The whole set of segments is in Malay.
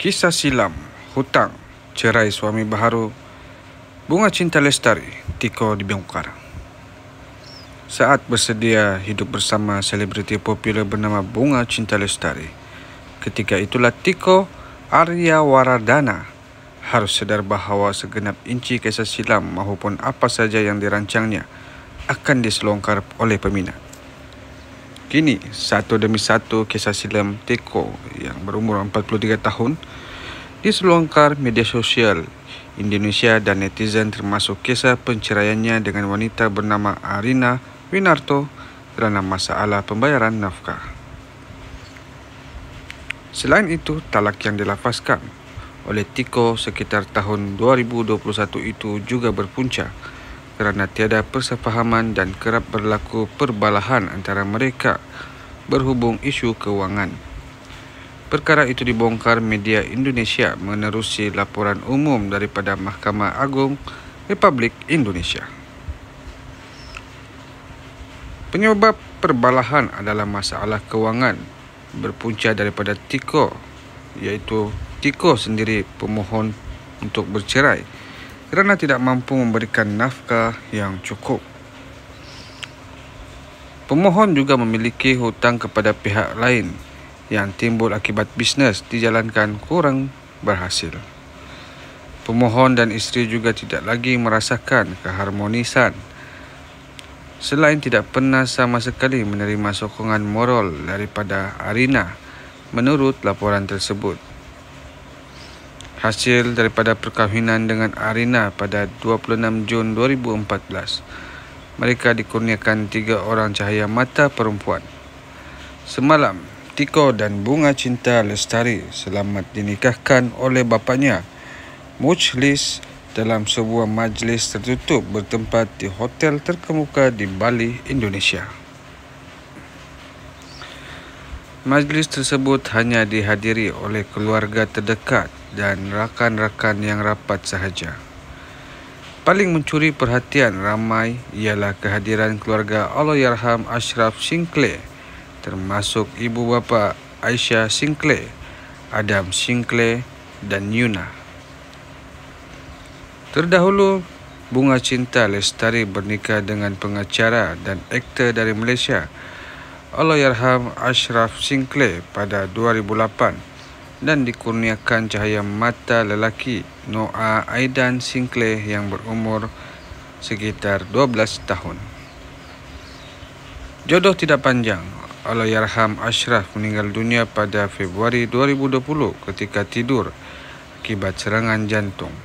Kisah silam, hutang, cerai suami baharu, bunga cinta lestari, Tiko dibongkar. Saat bersedia hidup bersama selebriti popular bernama Bunga Cinta Lestari, ketika itulah Tiko Aryawardana harus sedar bahawa segenap inci kisah silam maupun apa saja yang dirancangnya akan diselongkar oleh peminat. Kini, satu demi satu kisah silam Tiko yang berumur 43 tahun diselongkar media sosial Indonesia dan netizen, termasuk kisah penceraiannya dengan wanita bernama Arina Winarto kerana masalah pembayaran nafkah. Selain itu, talak yang dilafazkan oleh Tiko sekitar tahun 2021 itu juga berpunca kerana tiada persefahaman dan kerap berlaku perbalahan antara mereka berhubung isu kewangan. Perkara itu dibongkar media Indonesia menerusi laporan umum daripada Mahkamah Agung Republik Indonesia. Penyebab perbalahan adalah masalah kewangan berpunca daripada Tiko, iaitu Tiko sendiri pemohon untuk bercerai kerana tidak mampu memberikan nafkah yang cukup. Pemohon juga memiliki hutang kepada pihak lain yang timbul akibat bisnes dijalankan kurang berhasil. Pemohon dan isteri juga tidak lagi merasakan keharmonisan selain tidak pernah sama sekali menerima sokongan moral daripada Arina menurut laporan tersebut. Hasil daripada perkahwinan dengan Arina pada 26 Jun 2014, mereka dikurniakan 3 orang cahaya mata perempuan. Semalam, Tiko dan Bunga Cinta Lestari selamat dinikahkan oleh bapanya, Mujlis, dalam sebuah majlis tertutup bertempat di hotel terkemuka di Bali, Indonesia. Majlis tersebut hanya dihadiri oleh keluarga terdekat dan rakan-rakan yang rapat sahaja. Paling mencuri perhatian ramai ialah kehadiran keluarga Allahyarham Ashraf Sinclair, termasuk ibu bapa Aisyah Sinclair, Adam Sinclair dan Yuna. Terdahulu, Bunga Cinta Lestari bernikah dengan pengacara dan aktor dari Malaysia, Allahyarham Ashraf Sinclair pada 2008 dan dikurniakan cahaya mata lelaki Noah Aidan Sinclair yang berumur sekitar 12 tahun. Jodoh tidak panjang. Allahyarham Ashraf meninggal dunia pada Februari 2020 ketika tidur akibat serangan jantung.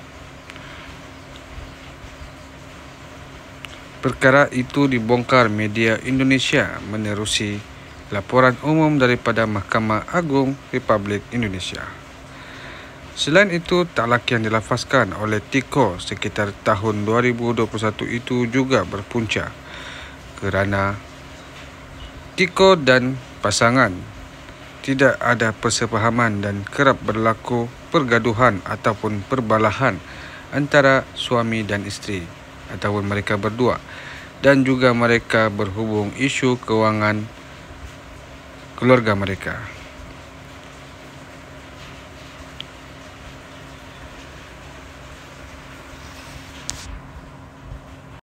Perkara itu dibongkar media Indonesia menerusi laporan umum daripada Mahkamah Agung Republik Indonesia. Selain itu, talak yang dilafazkan oleh Tiko sekitar tahun 2021 itu juga berpunca kerana Tiko dan pasangan tidak ada persefahaman dan kerap berlaku pergaduhan ataupun perbalahan antara suami dan isteri ataupun mereka berdua, dan juga mereka berhubung isu kewangan keluarga mereka.